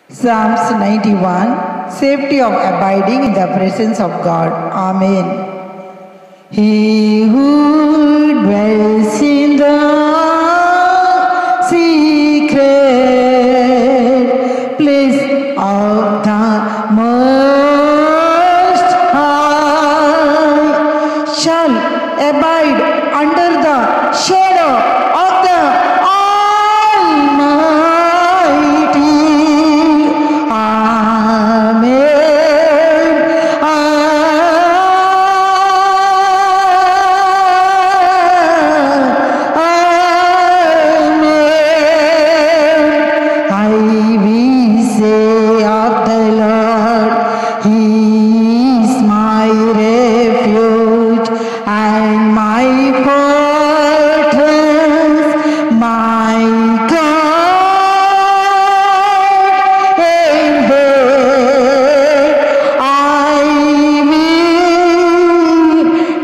Psalms 91, safety of abiding in the presence of God. Amen. He who dwells in the secret place of the Most High shall abide under the shadow of the Almighty. Amen. Amen. I will say of the Lord, He is my refuge and my fortress, my God. In Him I will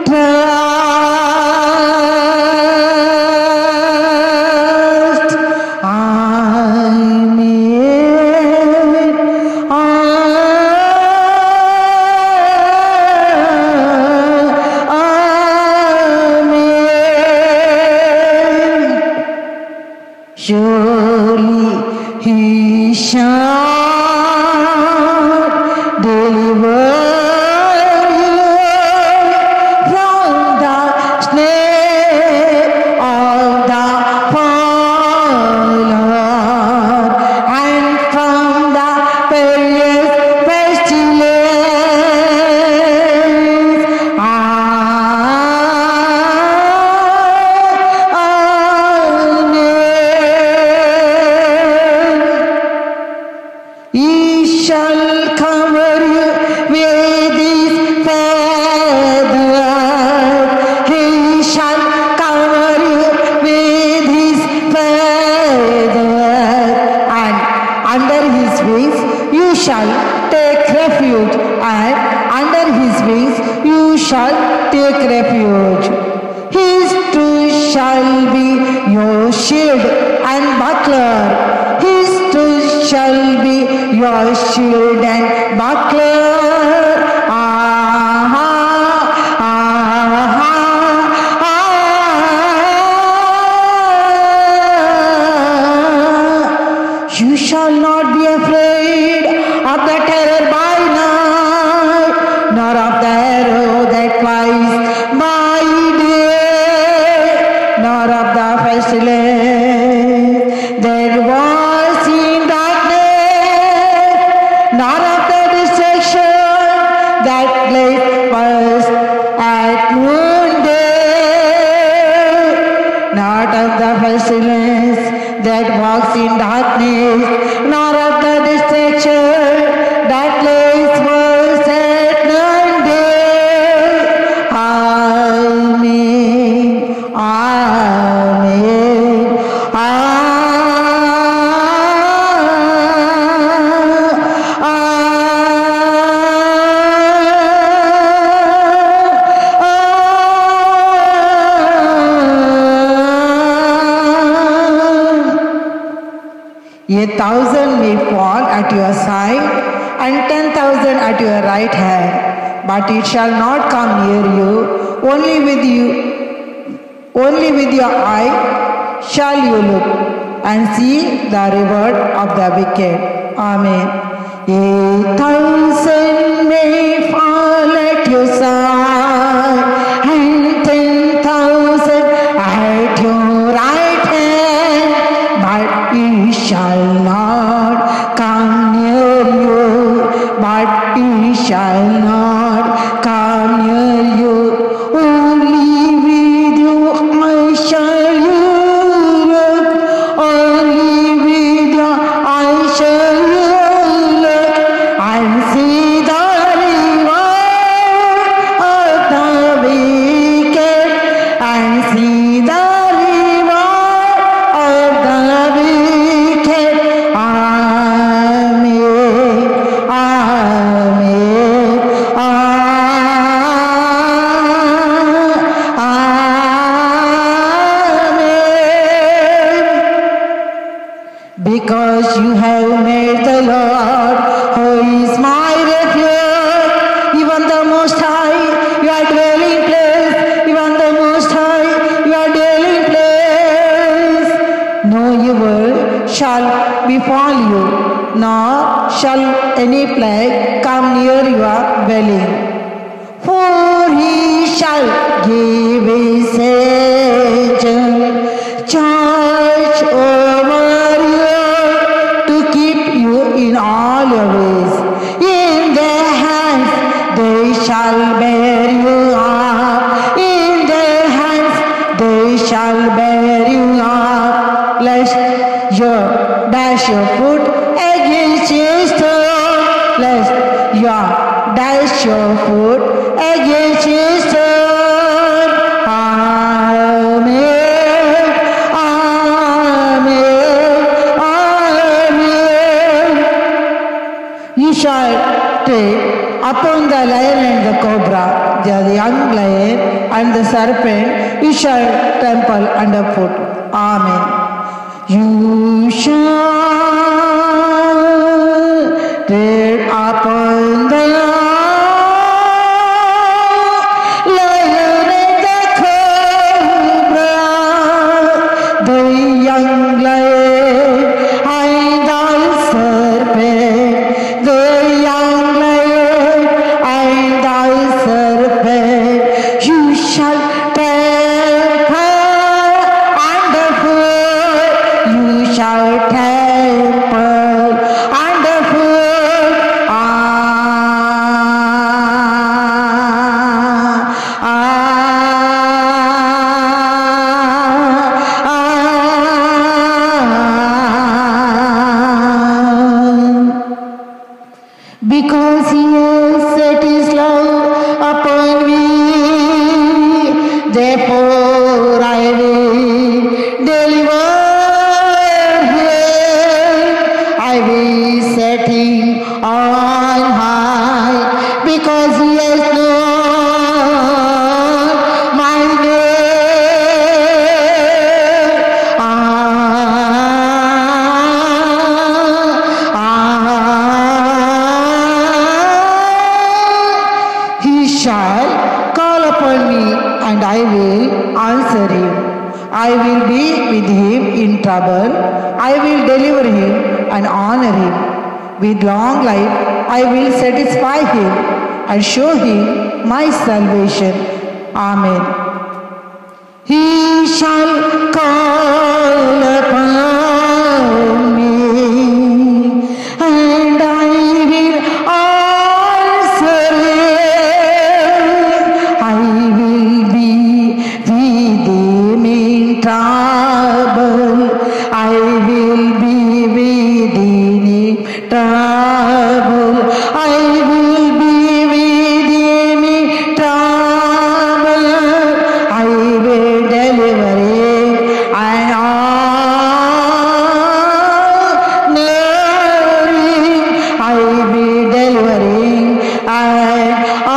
trust. Amen. Amen. Surely He shall deliver you from the snare of the fowler and from the perilous pestilence. Amen. He shall cover you with His feathers. He shall cover you with His feathers, and under His wings you shall take refuge, and under His wings you shall take refuge. His truth shall be your shield and buckler. His truth shall be your shield and buckler. You shall not be afraid of the terror by night, nor of the arrow that flies by day, nor of the pestilence that was in darkness, nor of the destruction that lays waste at noonday, not of the pestilence that walks in darkness, nor of the destruction that lays waste at noonday. Amen. Amen. A 1,000 may fall at your side and 10,000 at your right hand, but it shall not come near you. Only with your eye shall you look and see the reward of the wicked. Amen. 1,000 may fall at your side and 10,000 at your right hand, but it shall not come near you. But it shall not come near you. Only with your eye shall you look. Only with your eye shall you look and see the reward of the wicked, and see the reward of the wicked. Because you have made the Lord, who is my refuge, even the Most High, your dwelling place, even the Most High, your dwelling place. No evil shall befall you, nor shall any plague come near your dwelling. For he shall give his angels charge over you to keep you in all your ways. In their hands they shall bear you up. In their hands they shall bear you up. Lest you dash your foot against a stone. Lest you dash your foot against a stone. Amen. Amen. Amen. You shall take upon the lion and the cobra, the young lion and the serpent, you shall trample underfoot. Amen. You shall tread upon the lion and the cobra, the young lion and the serpent, the young lion and the serpent, you shall trample underfoot, you shall trample underfoot. Because he has set his love upon me, therefore I will deliver him. I will set him on high, because he has known my name. He shall call upon me, and I will answer him. I will be with him in trouble. I will deliver him and honor him. With long life I will satisfy him and show him my salvation. Amen. He shall call upon me, and I will answer him. I will be with him in trouble. I will be with him in trouble. I will be with him in trouble. I will deliver him and honor him. I will deliver him and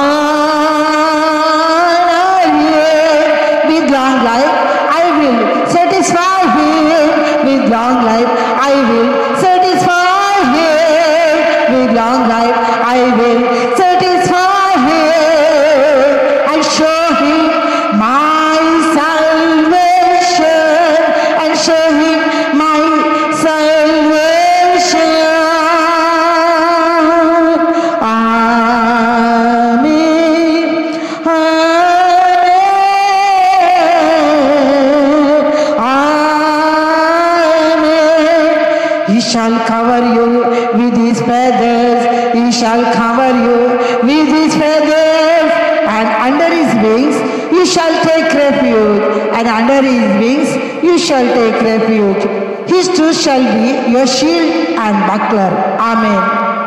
honor him. With long life I will satisfy him. With long life I will satisfy him. With long life I will satisfy him and show him my salvation, and show him my salvation. Amen. Amen. Amen. He shall cover you with his feathers. He shall cover you with his feathers, and under his wings you shall take refuge. And under his wings you shall take refuge. His truth shall be your shield and buckler. Amen.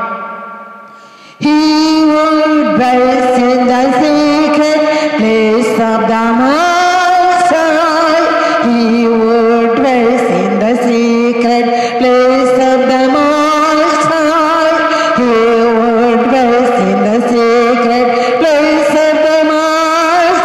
He will dwell in the secret place of the Most High. He will dwell in the secret place of the Most High. He will dwell in the secret place of the Most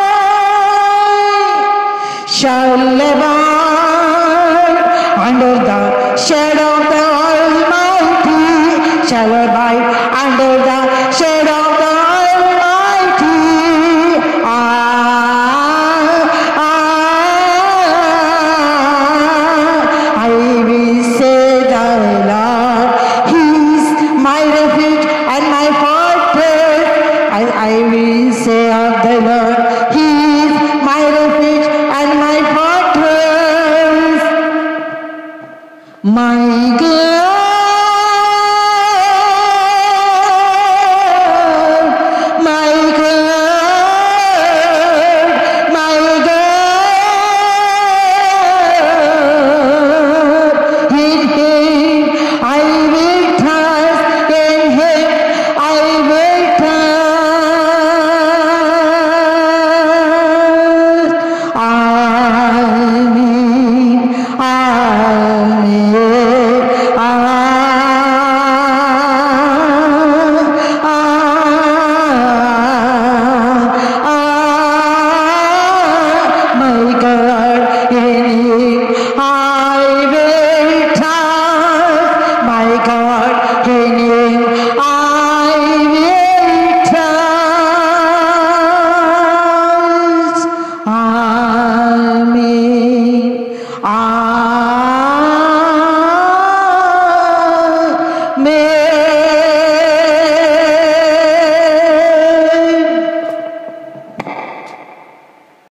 High. Shall abide under the the shadow of the Almighty shall abide under the shadow of the Almighty. I will say the Lord, He is my refuge and my fortress. I will say of the Lord, He is my refuge and my fortress. My God.